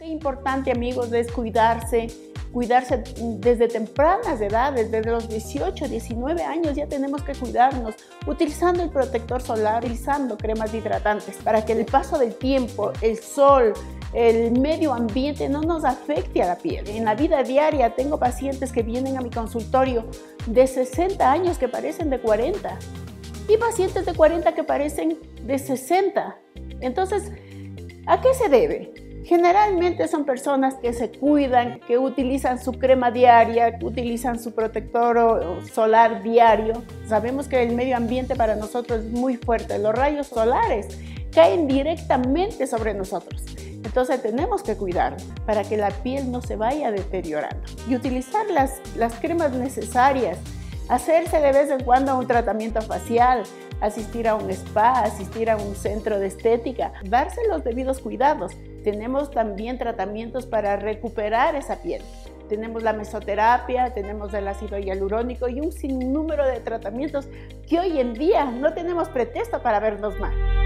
Importante, amigos, es cuidarse desde tempranas edades, desde los 18, 19 años ya tenemos que cuidarnos, utilizando el protector solar, utilizando cremas hidratantes, para que el paso del tiempo, el sol, el medio ambiente no nos afecte a la piel. En la vida diaria tengo pacientes que vienen a mi consultorio de 60 años que parecen de 40 y pacientes de 40 que parecen de 60. Entonces, ¿a qué se debe? Generalmente son personas que se cuidan, que utilizan su crema diaria, que utilizan su protector solar diario. Sabemos que el medio ambiente para nosotros es muy fuerte. Los rayos solares caen directamente sobre nosotros. Entonces tenemos que cuidarnos para que la piel no se vaya deteriorando y utilizar las cremas necesarias. Hacerse de vez en cuando un tratamiento facial, asistir a un spa, asistir a un centro de estética, darse los debidos cuidados. Tenemos también tratamientos para recuperar esa piel. Tenemos la mesoterapia, tenemos el ácido hialurónico y un sinnúmero de tratamientos que hoy en día no tenemos pretexto para vernos mal.